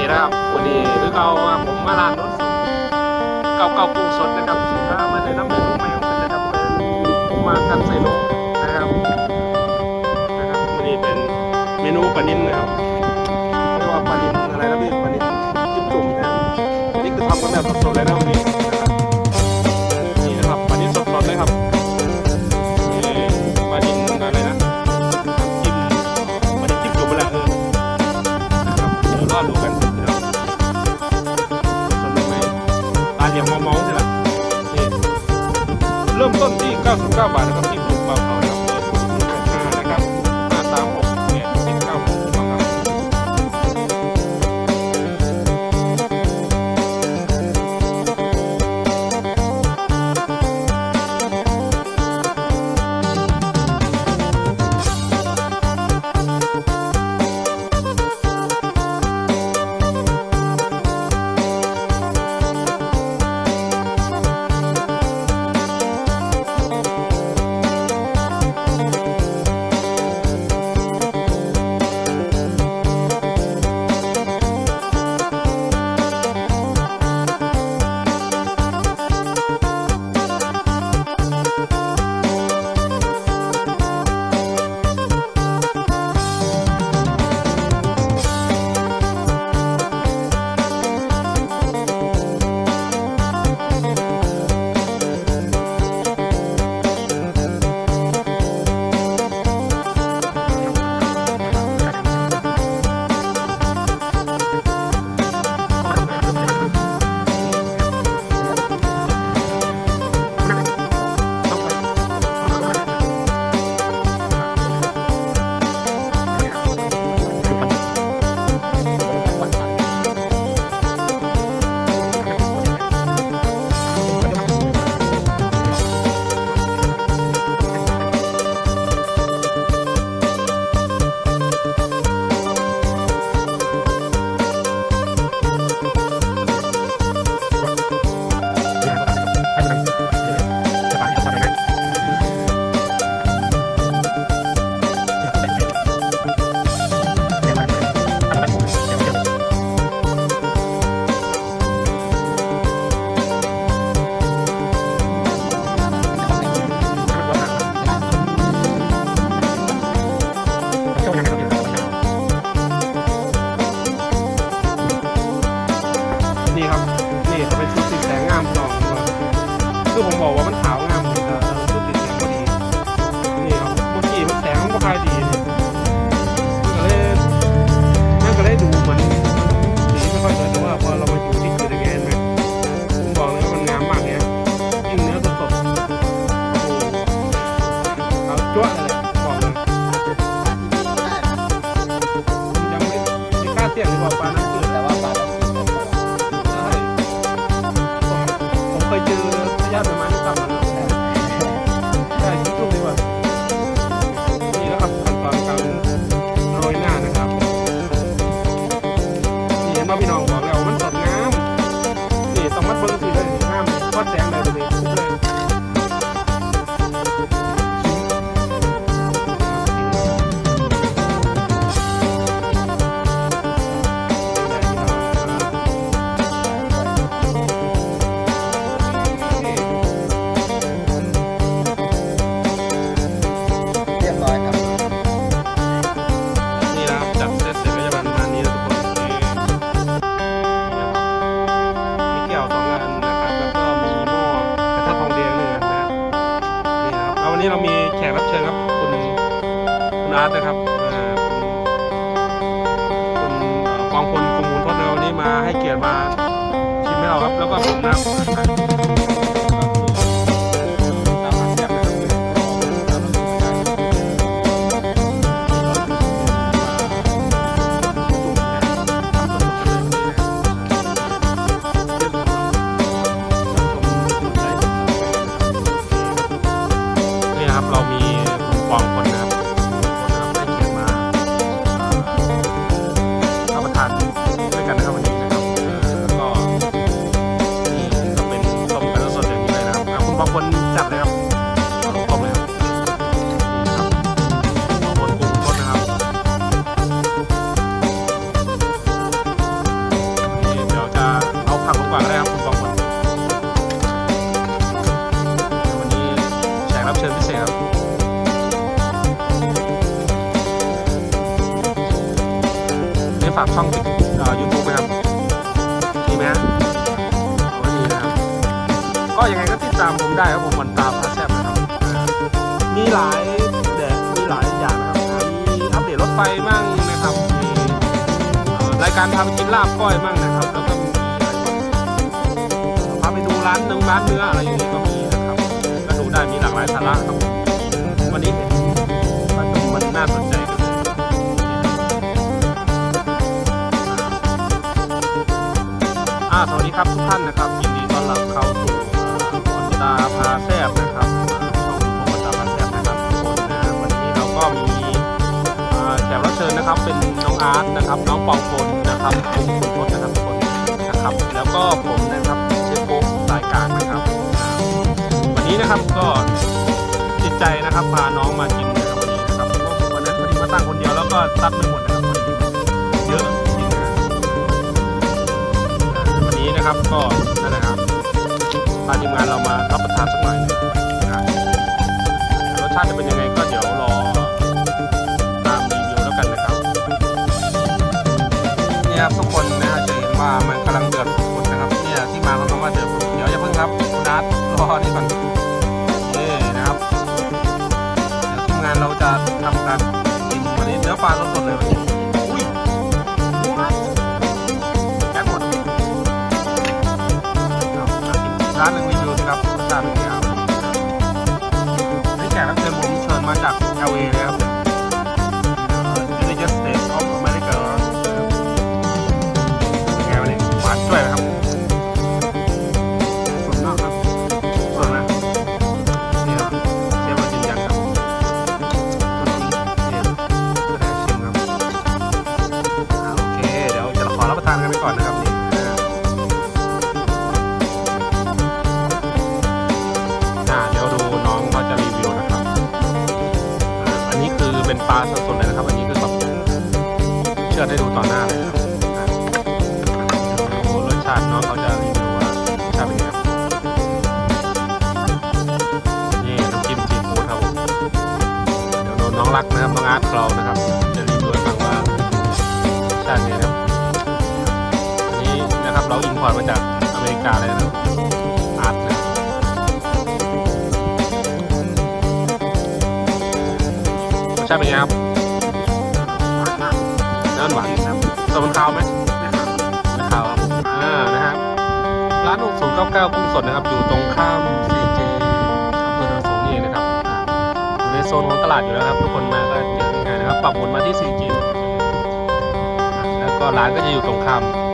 นะครับวันนี้คือเก่าผมมาร้านรถเก่ากุ้งสดนะครับสินค้ามาในน้ำเมนูใหม่ของมันนะครับผมมากันใส่ลงนะครับวันนี้เป็นเมนูปลานิ่มนะครับเรียกว่าปลานิ่มอะไรนะพี่ปลานิ่มจิ้มจุ่มนะครับนี่คือทำกันแบบสดๆเลยนะวันนี้นะครับนี่นะครับปลานิ่มสดๆเลยครับปลานิ่มอะไรนะจิ้มปลานิ่มจิ้มจุ่มไปแล้วนะครับเดี๋ยวรอดูกันเมาใช่ไหมเริ่มต้นที่99 บาทนะครับที่ปลาเผานะครับเปิด5นะครับ536เนี่ย19บาทครับคือผมบอกว่ามันขาวงามเลยนะชุดติดแสงพอดีนี่ครับเมื่อกี้มันแสงมันก็พายดีนี่ก็เลยดูเหมือนสีไม่ค่อยสวยแต่ว่าพอเรามาอยู่ที่จุดแกนไหมผมบอกเลยว่ามันงามมากเนี่ยยิ่งเนื้อสดๆเอาจ้วะเลยบอกเลยยังไม่กล้าเสี่ยงเลยบอกปลาน้ำจืดแต่ว่าปลาต้องกินใช่ผมเคยเจอญาติประมาณนี้ทำมาแล้วใช่ชุดๆดีกว่านี่แล้วครับขั้นตอนการโรยหน้านะครับนี่เห็นว่าพี่น้องบอกแล้วมันสดงามนี่ต้องมัดเบิ้งสีเลยงามวัดแสงได้เลยทุกเลยวันนี้เรามีแขกรับเชิญครับคุณอาร์ตนะครับคุณกองพลกมูลทศในวันนี้มาให้เกียรติมาชิมให้เราครับแล้วก็ผมนะครับเรามีกองคนนะครับให้เกียรติมารับประทานด้วยกันนะครับวันนี้นะครับแล้วก็นี่ก็เป็นช่องYouTube ไหมครับมีไหมมีนะครับก็ยังไงก็ติดตามผมได้ครับผมวันตาพาแซ่บนะครับมีหลายอย่างนะครับมีอัปเดตรถไฟมั่งนะครับมีรายการพาไปกินลาบก้อยมั่งนะครับแล้วก็มีพาไปดูร้านเนื้ออะไรอย่างนี้ก็มีนะครับก็ดูได้มีหลากหลายสาระครับวันนี้เห็นมันน่าสนใจกันสวัสดีครับทุกท่านนะครับยินดีต้อนรับเข้าสู่วันตาพาแซ่บนะครับช่องของวันตาพาแซ่บนะครับทุกคนนะวันนี้เราก็มีแขกรับเชิญนะครับเป็นน้องอาร์ตนะครับน้องปองพลนะครับคุณพจน์นะครับทุกคนนะครับแล้วก็ผมนะครับเชฟโป๊กรายการนะครับวันนี้นะครับก็ติดใจนะครับพาน้องมากินนะครับวันนี้นะครับวันนั้นพอดีมาตั้งคนเดียวแล้วก็ซัดไม่หมดนะครับเยอะจริงนะวันนี้นะครับก็นั่นแหละครับพาทีมงานเรามารับประทานสักหน่อยนะครับรสชาติจะเป็นยังไงก็เดี๋ยวรอตามรีวิวแล้วกันนะครับนี่ครับทุกคนนะฮะจะเห็นว่ามันกำลังเดือดฝุดนะครับเนี่ยที่มาของคำว่าเดือดฝุดเดี๋ยวอย่าเพิ่งครับคุณนัทรอนี่ก่อนนี่นะครับเดี๋ยวทีมงานเราจะทำการกินวันนี้เนื้อปลาสดๆเลยวันนี้อุ้ยแก๊สหมดร้านหนึ่งรีวิวสิครับรสชาติเป็นยังไงนี่แขกรับเชิญผมเชิญมาจาก LA เลยครับ United States of America ไงวันนี้หวานด้วยนะครับสดมากครับสดนะนี่ครับเชฟมาจริงจังครับนี่แสดงชิมครับโอเคเดี๋ยวจะขอรับประทานกันไปก่อนนะครับนี่เดี๋ยวดูน้องเขาจะรีวิวนะครับอันนี้คือเป็นปลาสดๆเลยนะครับอันนี้คือแบบเชื่อให้ดูต่อหน้าเลยนะครับรสชาติน้องเขาจะรีวิวว่ารสชาติเป็นยังไงครับนี่น้ำจิ้มซีฟู้ดครับผมเดี๋ยวน้องรักนะครับน้องอาร์ตเรานะครับจะรีวิวให้ฟังว่ารสชาติเป็นยังไงครับอันนี้นะครับเราอินพอร์ตมาจากอเมริกาเลยนะครับอาร์ตนะรสชาติเป็นไงครับน้ำหวานครับสมคาวไหมไม่คาวครับผมนะครับร้าน6099กุ้งสดนะครับอยู่ตรงข้าม CJ อำเภอเนินสูงนี่นะครับอยู่ในโซนของตลาดอยู่แล้วครับทุกคนมาก็เจอง่ายๆนะครับปักหมุดมาที่ CJ แล้วก็ร้านก็จะอยู่ตรงข้าม